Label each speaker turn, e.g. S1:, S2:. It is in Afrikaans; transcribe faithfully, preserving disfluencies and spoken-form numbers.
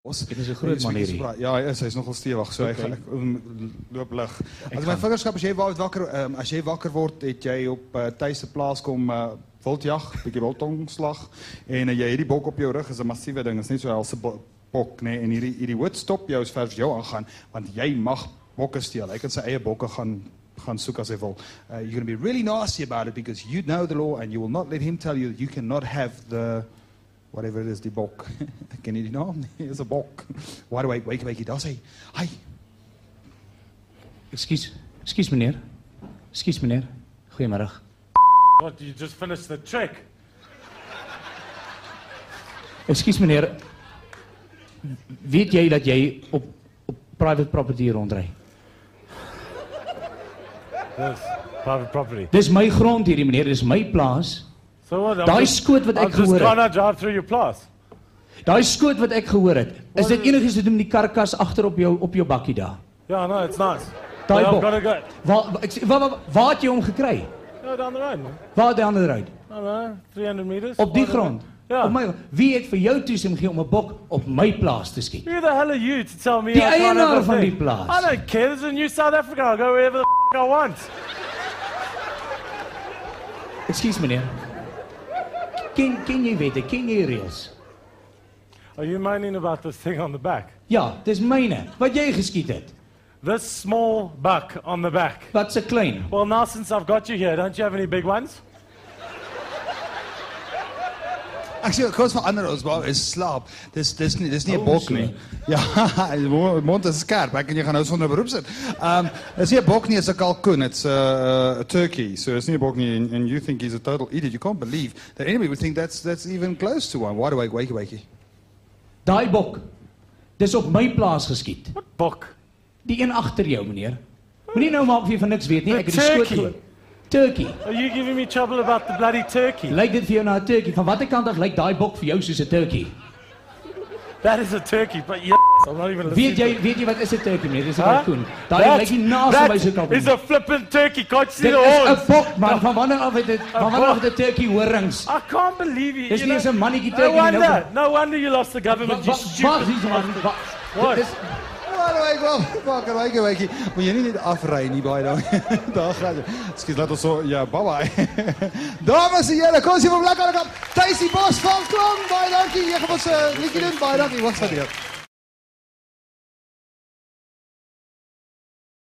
S1: Dit is 'n groot man hierdie.
S2: Ja, hy is, hy is nogal stewig, so
S1: Okay.
S2: hy gaan loop lig. As my vingerskap as jy wa- wakker um, as jy wakker word, het jy op uh, Thys se plaas kom uh, wildjag, bietjie wildtongslag en uh, jy het die bok op jou rug, is 'n massiewe ding, is net so helse bo- bok, nê, en hierdie hierdie hoed stop jou as ver as jou aangaan, want jy mag bokke steel. Hy kan sy eie bokke gaan gaan soek as hy wil. Uh, you're going to be really nasty about it because you know the law and you will not let him tell you that you cannot have the whatever it is, die bok. Ek ken nie die naam nie, is 'n bok. Wide awake, wake, wake, daar sê, hi.
S1: Ekskuus, ekskuus meneer. Ekskuus meneer. Goeiemôre.
S3: What, you just finished the trek?
S1: Ekskuus meneer. Weet jy dat jy op op private property rondry?
S3: Yes, private property.
S1: Dis my grond hierdie meneer, dis my plaas.
S3: So what? I'm
S1: Daai
S3: just-
S1: skoot wat ek
S3: I'm just
S1: gehoor
S3: trying
S1: het.
S3: to drive through your place.
S1: Daai skoot wat ek gehoor het. Is
S3: Wat
S1: dit
S3: is-
S1: enigiets te doen met die karkas agter op jou op jou bakkie daar?
S3: Yeah, no, it's nice.
S1: Daai
S3: But I've
S1: bok.
S3: got to go.
S1: Waar waar, ek sê, waar waar waar het jy hom gekry?
S3: No, down the road, man.
S1: Waar die ander uit?
S3: I don't know, three hundred meters.
S1: Op die
S3: Whatever.
S1: grond.
S3: Ja.
S1: Op my wie het vir jou toestemming gegee om 'n bok op my plaas te skiet?
S3: Who the hell are you to tell me
S1: Die
S3: I can't have
S1: eienaar
S3: a
S1: van
S3: thing?
S1: die plaas.
S3: I don't care. This is New South Africa. I'll go wherever the f I want.
S1: Ekskuus meneer. Ken ken jy wette, ken jy reëls?
S3: Are you moaning about this thing on the back?
S1: Ja, dis myne. Wat jy geskiet het.
S3: This small buck on the back.
S1: Wat se klein.
S3: Well, now since I've got you here, don't you have any big ones?
S2: Ek sê kos vir ander ons wou is slaap. Dis dis nie dis nie 'n
S1: Oh,
S2: bok
S1: so.
S2: nie. Ja, die mo- mond is skerp. Ek en jy gaan nou sonder beroep sit. Um dis nie 'n bok nie, is 'n kalkoen. It's a, a turkey. So it's nie 'n bok nie and, and you think he's a total idiot. You can't believe that anybody would think that's that's even close to one. Wide awake, wakey wakey.
S1: Daai bok. Dis op my plaas geskiet.
S3: What buck?
S1: Die een agter jou meneer. Moenie nou maak of jy van niks weet nie.
S3: The
S1: Ek het die skoot
S3: turkey.
S1: gehoor. Turkey.
S3: Are you giving me trouble about the bloody turkey?
S1: Lyk dit vir jou na 'n turkey? Van watter kant af lyk daai bok vir jou soos 'n turkey?
S3: That is a turkey, but yes, I'm not even listening.
S1: Weet jy weet jy wat is 'n turkey meneer? Dis 'n
S3: Huh?
S1: kalkoen. Daai
S3: That-
S1: lyk nie naas
S3: that
S1: by so 'n kalkoen.
S3: is a flippin' turkey. Can't you see
S1: Dit
S3: the
S1: is 'n
S3: horns?
S1: bok man. Van wanneer af het dit van wanneer af het 'n turkey horings?
S3: I can't believe you.
S1: Dis
S3: you
S1: nie
S3: know-
S1: eens 'n mannetjie
S3: No
S1: turkey nie. Nou-
S3: wonder. No wonder you lost the government. You
S1: Wag,
S3: stupid.
S1: hier man. Wa-
S3: Wat?
S1: Dit is
S2: Wide awake, wel, wakey wakey wakey. Moet jy nie net afry nie baie dan. Daar gaan jy. Skus laat ons so ja, bye bye. Dames en here, kom ons hier op lekker op. Tuisie Bos van Klong. Baie dankie. Jy gaan ons 'n uh, liedjie doen. Baie dankie. Wat sê jy?